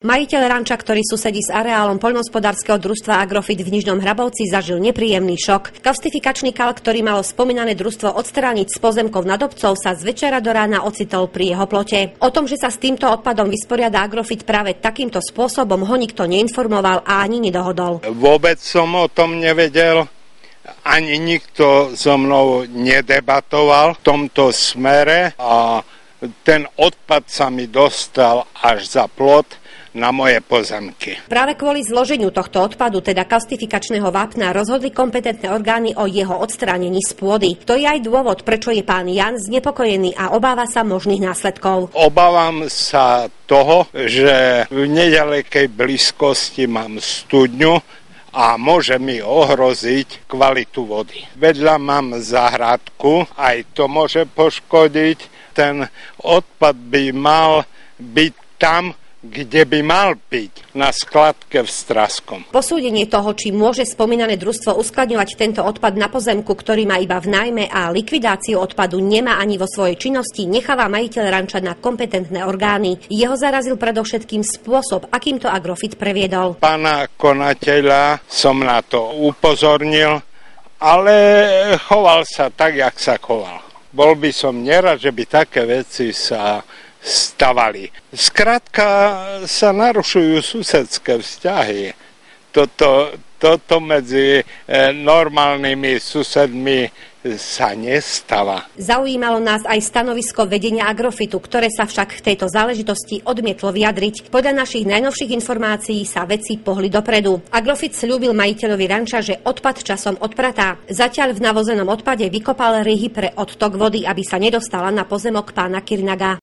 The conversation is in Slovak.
Majiteľ ranča, ktorý susedí s areálom poľnohospodárskeho družstva Agrofit v Nižnom Hrabovci, zažil nepríjemný šok. Kastifikačný kal, ktorý malo spomínané družstvo odstrániť z pozemkov nad obcov, sa z večera do rána ocitol pri jeho plote. O tom, že sa s týmto odpadom vysporiada Agrofit práve takýmto spôsobom, ho nikto neinformoval a ani nedohodol. Vôbec som o tom nevedel. Ani nikto so mnou nedebatoval v tomto smere a ten odpad sa mi dostal až za plot na moje pozemky. Práve kvôli zloženiu tohto odpadu, teda kastifikačného vápna, rozhodli kompetentné orgány o jeho odstránení z pôdy. To je aj dôvod, prečo je pán Jan znepokojený a obáva sa možných následkov. Obávam sa toho, že v nedalekej blízkosti mám studňu a môže mi ohroziť kvalitu vody. Vedľa mám záhradku, aj to môže poškodiť. Ten odpad by mal byť tam, kde by mal byť, na skladke v Straskom. Posúdenie toho, či môže spomínané družstvo uskladňovať tento odpad na pozemku, ktorý má iba v nájme, a likvidáciu odpadu nemá ani vo svojej činnosti, necháva majiteľ ranča na kompetentné orgány. Jeho zarazil predovšetkým spôsob, akým to Agrofit previedol. Pána konateľa som na to upozornil, ale choval sa tak, jak sa choval. Bol by som nerad, že by také veci sa stavali. Skrátka sa narušujú susedské vzťahy. Toto medzi normálnymi susedmi sa nestáva. Zaujímalo nás aj stanovisko vedenia Agrofitu, ktoré sa však k tejto záležitosti odmietlo vyjadriť. Podľa našich najnovších informácií sa veci pohli dopredu. Agrofit sľúbil majiteľovi ranča, že odpad časom odpratá. Zatiaľ v navozenom odpade vykopal ryhy pre odtok vody, aby sa nedostala na pozemok pána Kirnaga.